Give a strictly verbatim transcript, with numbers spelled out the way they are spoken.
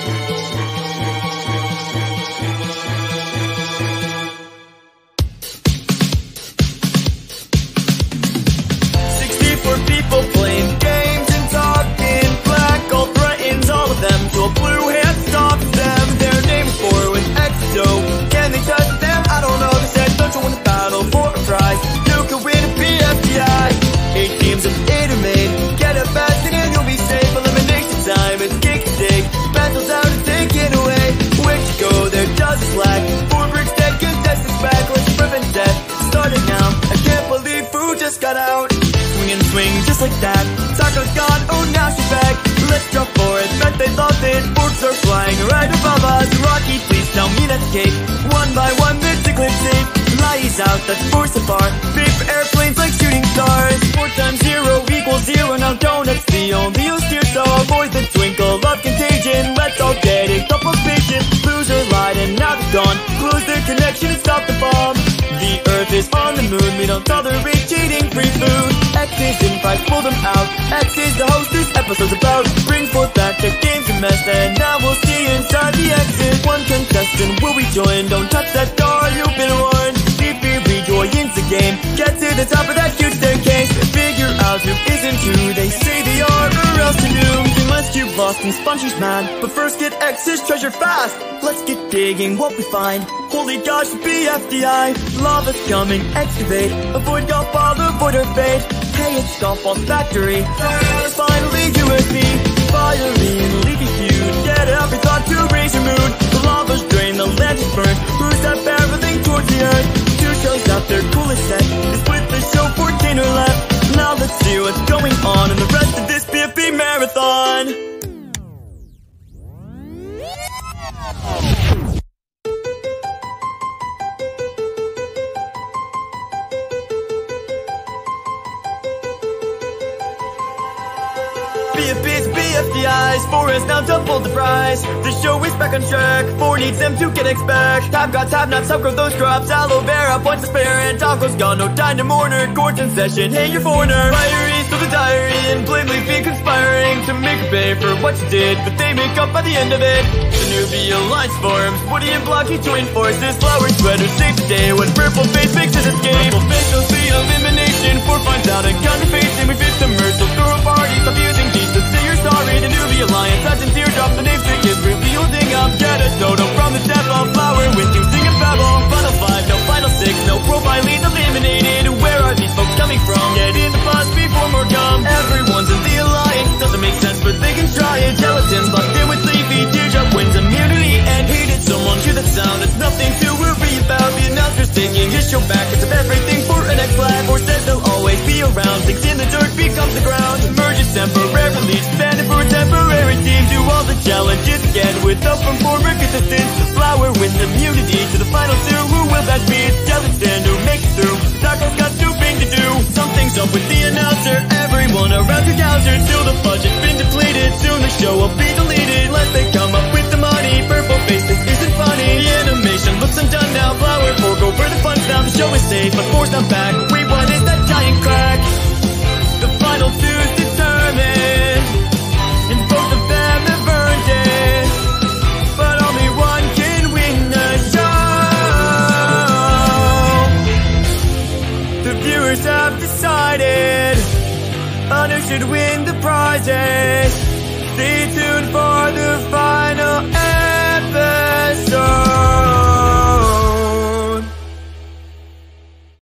sixty-four people playing games and talking. Black gold threatens all of them till blue hand stops them. Their name's for an exo. Can they touch them? I don't know. They said don't you win the battle for a prize. You can win a P F D I. Eight teams of eight are made. Get a fast and you'll be safe. Elimination time, it's kick and dig. Battles out and take it away. Where to go, there does slack. Four bricks dead, contestants back. Let's prevent death, start it now. I can't believe Fu just got out. Swing and swing just like that. Saka's gone, oh now she's back. Let's jump for it, bet they love it. Forks are flying right above us. Rocky, please tell me that's cake. One by one, mythically safe. Lies out, that's force apart. Paper airplanes like shooting stars. Four times zero equals zero. Now donuts the only use here, so avoid the twinkle of contagion. Let's all get a couple patient. Loser lied and now they're gone. Close their connection and stop the bomb. The earth is on the moon. We don't tolerate cheating, free food. X is in fight, pull them out. X is the host this episode's about. Bring forth back the game's a mess, and now we'll see inside the exit. One contestant will rejoin. Don't touch that door, you've been warned. If you rejoins the game, get to the top of that huge staircase. Figure out who isn't who they say they are, or else you're doomed. Unless you've lost and Spongy's mad. But first get X's treasure fast. Let's get digging what we find. Holy gosh, P F D I. Lava's coming, excavate. Avoid golf ball, avoid her fate. Hey, it's Golf Ball's factory. Finally U S B. Fiery and leafy feud. Get every thought to raise your mood. The lava's drained, the land is burnt. Who's that barreling towards the earth? Two shows out their coolest set. Is with the show fourteen or left. Now let's see what's going on in the rest of this P F P marathon. P F P's P F D Is, four has now doubled the price. The show is back on track, four needs them to get X back. Top got top knots, upgrade those crops. Aloe vera, points to spare, and Taco's gone, no time to mourner. Court's in session, hey you're foreigner. Fiery through the diary, and blatantly be conspiring to make her pay for what you did, but they make up by the end of it. The newbie alliance forms, Woody and Blocky join forces. Flower sweater safe today when purple face makes his escape. Purple face will see elimination, four finds out and gun facing. We fit the merc, so throw a party, stop using these to say you're sorry. The newbie alliance has in teardrops, the name stick is revealing up. Get a dodo from the devil, flower with you sing a babble. Final five, no final six, no profiling eliminated. Where are these folks coming from? Get in the bus before more come. Everyone's in the alliance, doesn't make sense but they can try it. Gelatin's locked in with Leafy, teardrop wins immunity, and hated someone to the sound. There's nothing to worry about. The announcer's taking his show back. It's everything for an X-Lab, or says they'll always be around. Things in the dirt becomes the ground. Emerges temporarily, expanded for a temporary team. Do all the challenges again with help from former contestants. Flower wins immunity to the final two. Who will that be? It's Alexander, make it through. Taco's got two things to do. Something's up with the announcer. Everyone around to counter till the budget's been depleted. Soon the show will be deleted unless they come up with the money. Purple face, this isn't funny. The animation looks undone now. Flower fork over the funds now. The show is safe, but force not back. Wait, what is that giant crack? The final two's determined, and both of them have earned it. But only one can win the show. The viewers have decided on who should win the prizes. Stay tuned.